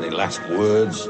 Any last words?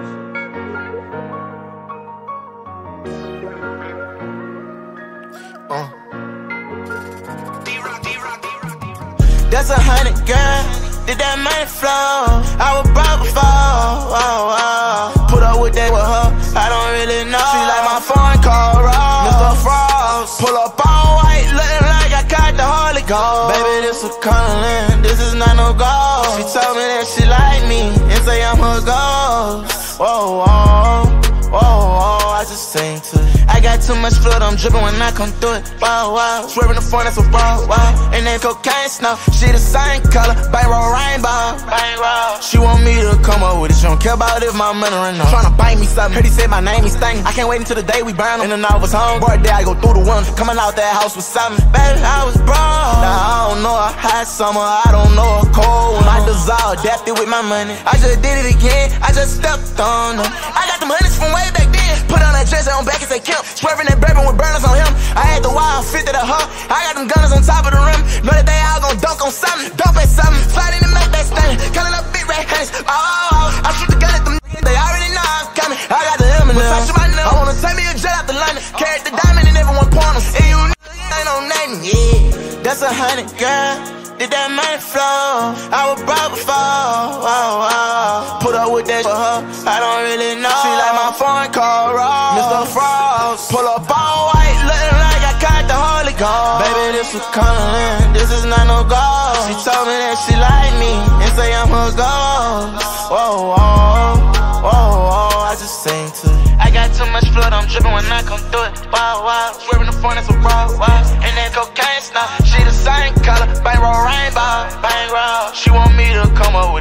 That's 100, girl. Did that money flow? I was broke before. Put up with that with her. I don't really know. She like my foreign call, Mr. Frost. Pull up all white, looking like I caught the Holy Ghost. Baby, this is Colin. This is not no ghost. She told me that she like me and say I'm her ghost. Whoa, whoa, whoa, whoa. I just sing to it. I got too much flood, I'm dripping when I come through it. Wow, wow. Swerving the phone, that's a wow, wow. And then cocaine snow, she the same color, bankroll rainbow. She want me to come up with it, she don't care about if my money run out. Tryna bite me something, heard he said my name, he stinking. I can't wait until the day we burn him. And then I was home, boy, day I go through the window, coming out that house with something. Baby, I was broke. Now I don't know a hot summer, I don't know a cold one. My desire adapted with my money. I just did it again, I just stepped on them. I got them hundreds from way back then. Put on that dress on back and say Kemp. Swerving that bourbon with burners on him. I had the wild fit to the her. I got them gunners on top of the rim. Know that they all gon' dunk on something. Dump at something. Slide in the make that stain. Calling up big red hands. Oh, I shoot the gun at them. They already know I'm coming. I got the helmet now. I wanna take me a jet out to London. Carry the diamond and everyone point them. And you ain't on nothing, yeah. That's 100, girl. Did that money flow? I was broke before. Put up with that for her. I don't really know. She like my foreign call, Mr. Frost. Pull up all white, looking like I caught the Holy Ghost. Baby, this is Colin. This is not no ghost. She told me that she like me and say I'm her ghost. Whoa, whoa, whoa, whoa. I just sing to it. I got too much flood, I'm dripping when I come through it. Wow, wow. Swerving the phone, that's a wow, wow. And then cocaine snow, she the same color, bankroll rainbow, bankroll. She want me to come up with